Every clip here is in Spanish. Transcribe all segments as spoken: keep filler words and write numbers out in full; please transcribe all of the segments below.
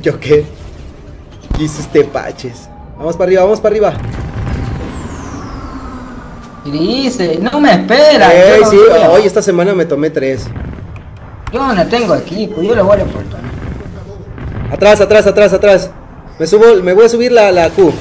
¿Yo qué? Jesus tepaches. Vamos para arriba, vamos para arriba. Dice, no me espera. Eh, yo sí, no hoy esta semana me tomé tres. Yo no tengo equipo, yo lo voy a aportar. Atrás, atrás, atrás, atrás. Me subo, me voy a subir la, la Q.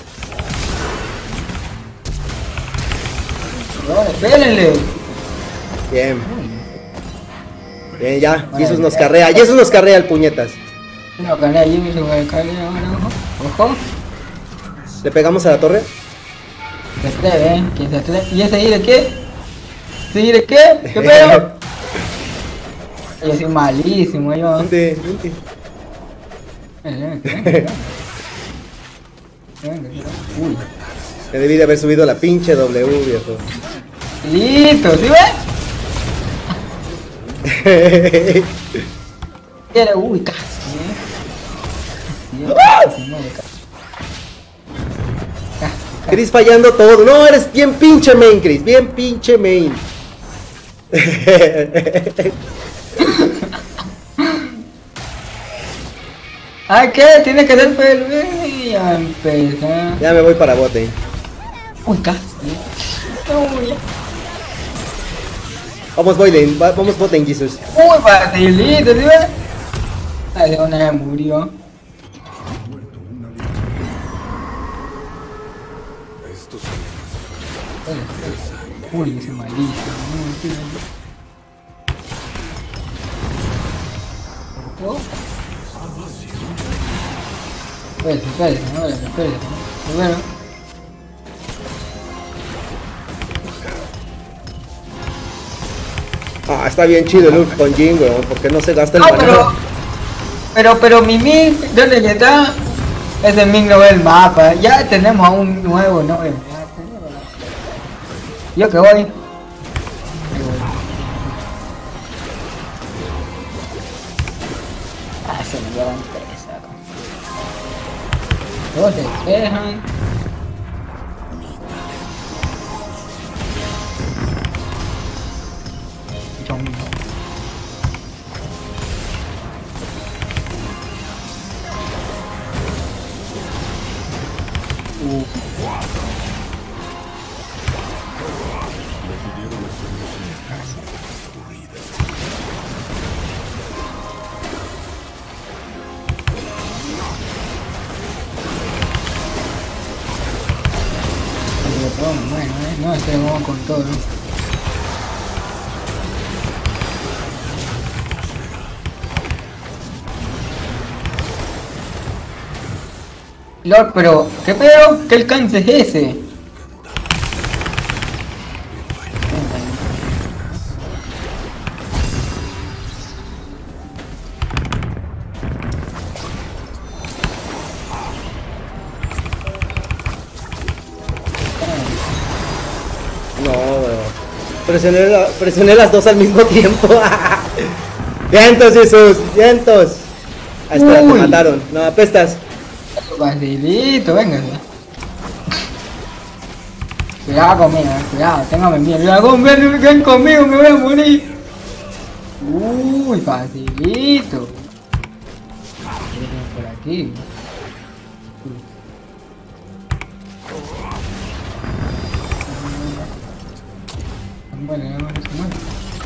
No, espérenle. Bien. Bien, ya. Bueno, Jesus nos ya. carrea. Jesus nos carrea el puñetas. No, carrea, yo me lo voy a cargar ahora, ojo. Ojo. ¿Le pegamos a la torre? Se atreve, ¿eh? ¿Quién se atreve? ¿Y ese ir de qué? ¿Ese ir de qué? ¿Qué pedo? Yo soy malísimo, yo. Vente, vente. Uy. Me debí de haber subido la pinche W, viejo. Listo, ¿sí ves? Era, uy, casi, ¿eh? Casi, no, casi. Chris fallando todo. No, eres bien pinche main, Chris. Bien pinche main. Ah, ¿qué? Tiene que ser pelo. Ya empezó. Ya me voy para bote. Uy, casi. Uy, Vamos botlane, va- vamos botlane, Jesus. uy, facilito, ¿sí ves? Ay, de una vez murió. Uy, ese malísimo. No, sí, no. Oh. Espérate, espérate, no, espérate, ¿no? Bueno. Ah, está bien chido el ult con Jin, weón. Porque no se gasta el No, mana. pero, pero, pero mi Ming, ¿dónde que está? Ese Ming no ve el mapa. Ya tenemos a un nuevo, ¿no? Yo que voy. Ah, se me llevan tres, saco. Todos se quejan. Chong. Uh. Bueno, eh, no, este lo vamos con todo, ¿no? Lord, pero, ¿qué pedo? ¿Qué alcance es ese? No, weón. Presioné, la- presioné las dos al mismo tiempo. Vientos, Jesus. Vientos. Ah, espera, te Uy. mataron. No, apestas. Facilito, venga. Cuidado conmigo, eh, cuidado, téngame miedo. Dragón, ven, ven conmigo, me voy a morir. Uy, facilito. Por aquí. Bueno, no, no se muere.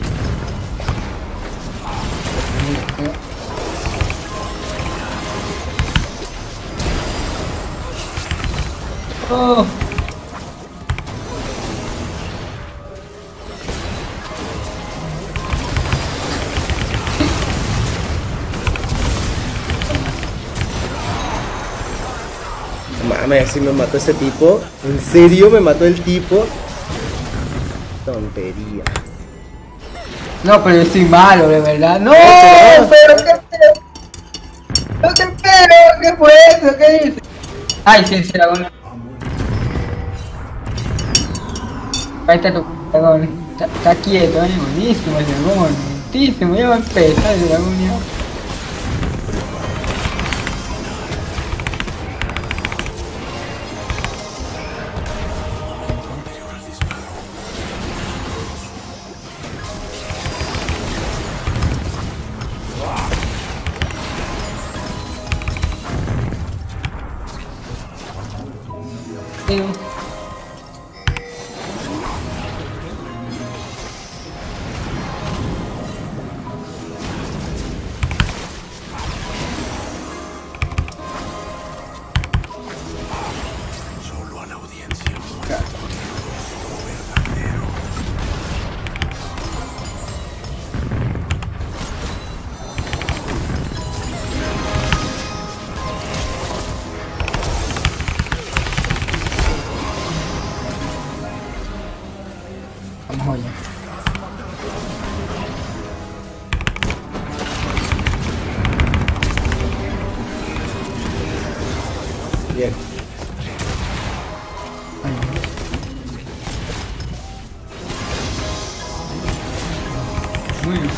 Oh. Mames, si me mató ese tipo. ¿En serio me mató el tipo? Tontería. No, pero yo soy malo, de verdad. No, No, pero qué pedo. No, qué pedo, ¿qué fue eso? ¿Qué dice? Ay, sí, sí, dragón. Ahí está tu dragón. Está, está quieto, ¿eh? Buenísimo el dragón. Lentísimo, ya va a empezar el dragón ya. Vamos, joya. Bien. Muy bien.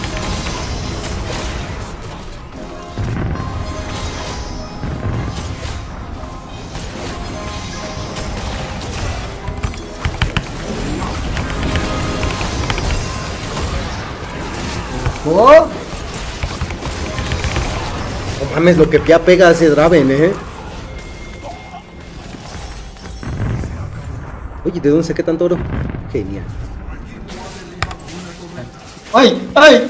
Oh, No mames, lo que ya pega ese Draven, eh. Oye, ¿de dónde saqué tanto oro? Genial. ¡ay! ¡Ay!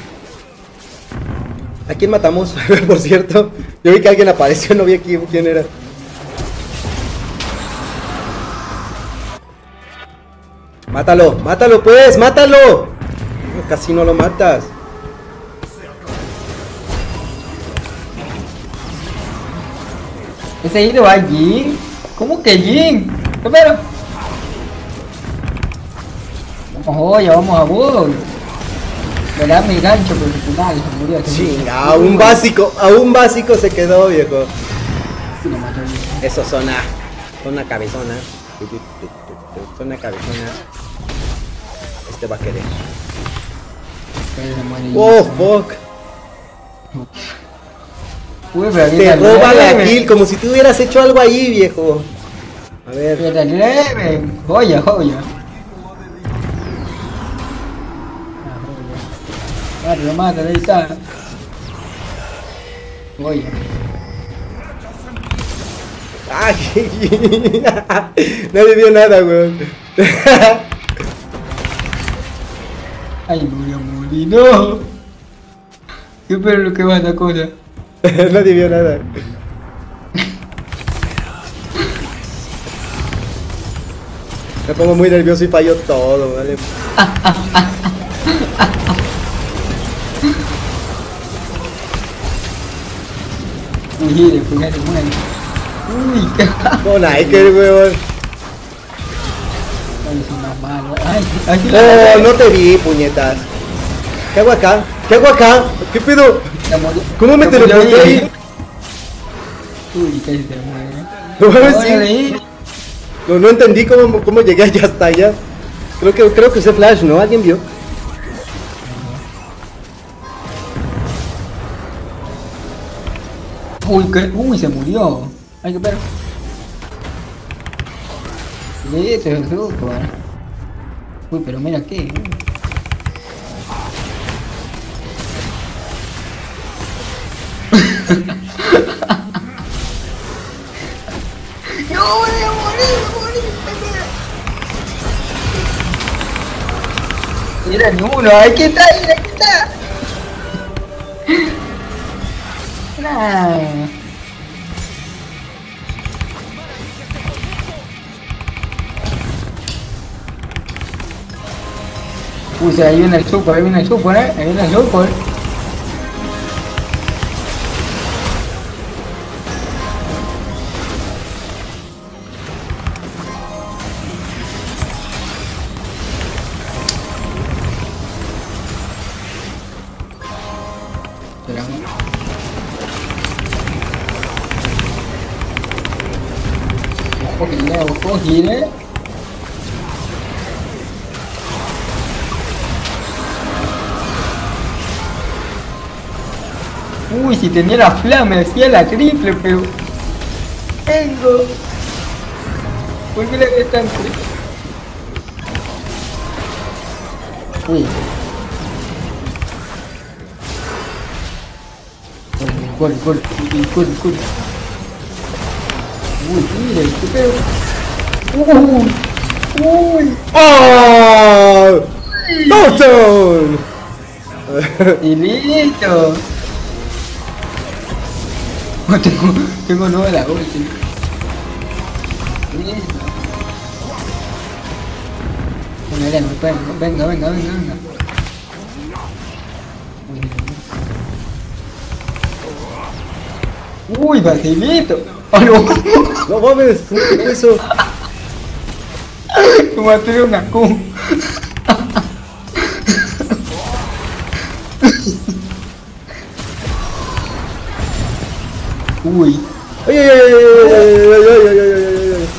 ¿A quién matamos? Por cierto, yo vi que alguien apareció, no vi aquí quién era. Mátalo, mátalo pues, mátalo. No, casi no lo matas. Ese hilo va allí. ¿Cómo que Jin? Pero. Vamos, joya, vamos a vos. Le da mi gancho por el final, se murió. Chinga, a un básico, a un básico se quedó, viejo. Sí, lo mató. Eso zona, zona cabezona. Zona cabezona. Este va a querer. Pero se muere. Oh, fuck. Uy, pero Te viene roba la Leven. kill como si tú hubieras hecho algo ahí, viejo. A ver. Viene Leven. Joya, joya. Ah, joya. Vale, lo mata, ahí está. Joya. Ay, nadie vio nada, weón. Ay, murió, Molino. Qué pero lo que va esta cosa. Nadie vio nada. Me pongo muy nervioso y fallo todo, ¿vale? Uy, gire, fíjate, muere. Uy, qué. Con Iker, weón. Ay, es una mala. Ay, ay, Oh, no te vi, puñetas. ¿Qué hago acá? ¿Qué hago acá? ¿Qué pedo? Se murió. ¿Cómo me Se murió teleporté ahí. ahí? Uy, casi se muere. No mames, No, sí. ahí. No, no entendí cómo, cómo llegué allá hasta allá. Creo que, creo que ese flash, ¿no? ¿Alguien vio? Uy, que, uy, se murió. Ay, qué perro. Listo, es suco, eh. Uy, pero mira qué. No, voy a morir, morir. Mira ni uno, aquí está, mira, aquí está. Nah. Uy, se ahí viene el super, ahí viene el super, eh. Ahí viene el super. Esperamos. Ojo, gire, ojo, gire. Uy, si tenía la flama, hacía la triple, pero... Tengo. ¿Por qué le ves tanto? Uy. Gol, gol, gol, gol, gol. Uy, mire, qué pedo. Uy, uy. ¡Oh! ¡Boston! Y listo. Oh, tengo, tengo nueva la ulti. Listo. Bueno, Elena, venga, venga, venga, venga. Uy, facilito. Oh, no. No mames, ¿cómo fue eso? Me maté una Q. Uy. ¡Ay, ay, ay, ay, ay, ay, ay, ay, ay, ay, ay!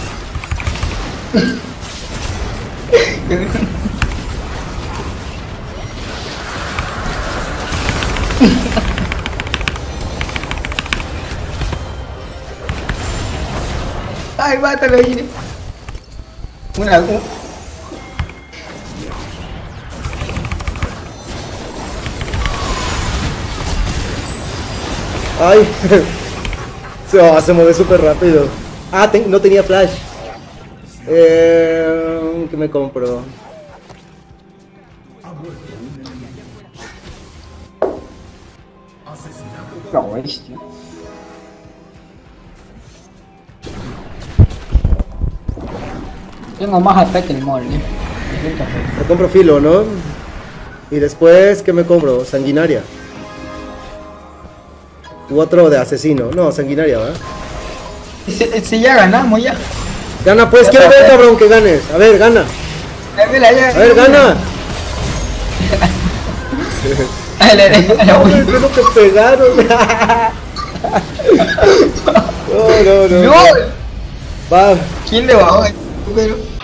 Ay, mátalo ahí. Una, un... ¡Ay! Se, oh, se mueve súper rápido. Ah, ten, no tenía flash. Eh, ¿Qué me compro? La bestia. Tengo más A P que el molde. Me compro filo, ¿no? Y después, ¿qué me compro? Sanguinaria. U otro de asesino. No, sanguinaria, ¿verdad? Si, si ya ganamos ya. Gana pues, quiero ver, cabrón, que ganes. A ver, gana. A ver, ya, A ver, gana. Ay, le- le- le- Ay, fue lo que pegaron. No, no, no. ¡No! Va. ¿Quién le bajó? Pero...